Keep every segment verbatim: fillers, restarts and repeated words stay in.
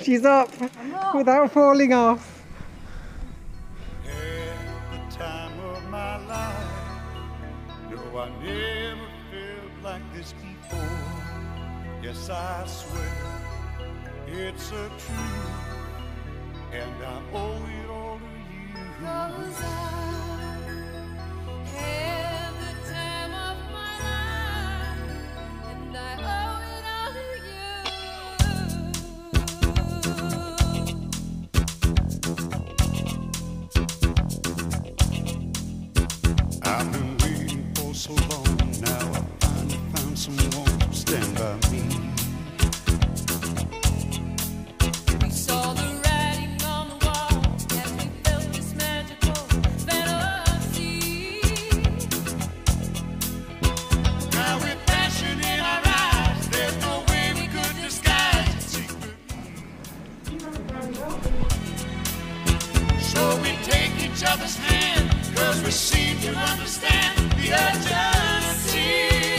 She's up without falling off. At the time of my life, no, I never felt like this before. Yes, I swear it's a truth, and I owe it all to you. 'Cause I had the time of my life, and I owe it all to you. I've been waiting for so long now. I finally found someone to stand by me. We saw the writing on the wall as we felt this magical fantasy. Now with passion in our eyes, there's no way we could disguise it secretly. So we take each other's hand, 'cause we seem to understand the urgency.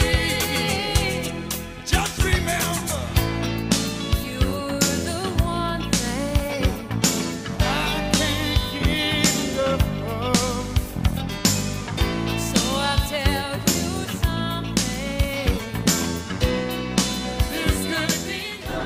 Just remember, you're the one thing I can't get enough of. So I'll tell you something. This could be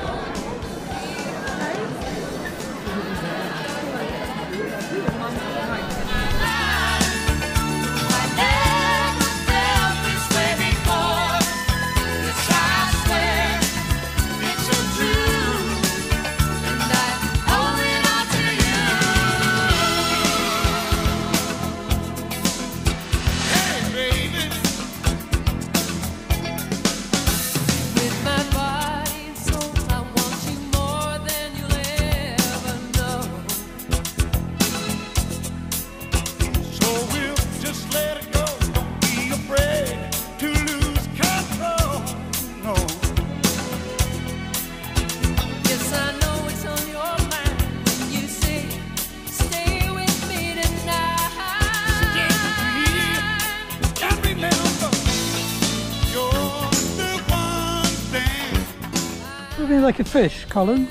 Moving like a fish, Colin.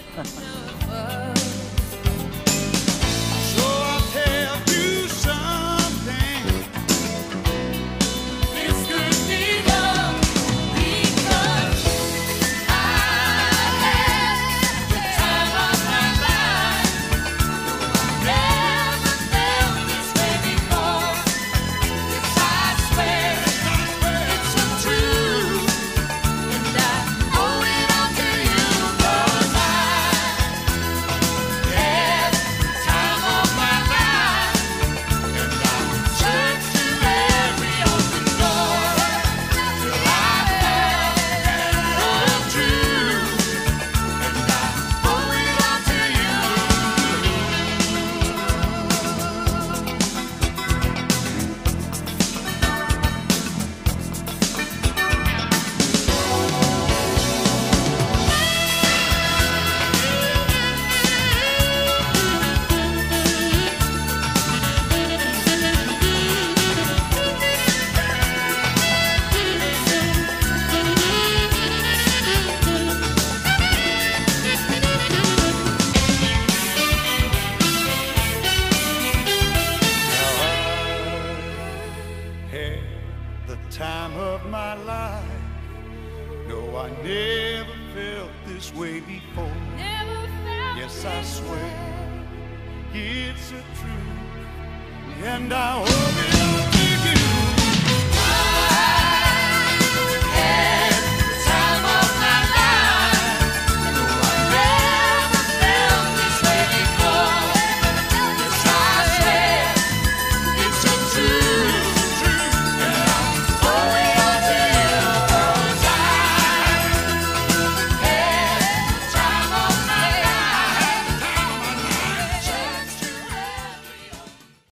the time of my life. No, I never felt this way before. Never felt yes, I swear it's a truth, and I hope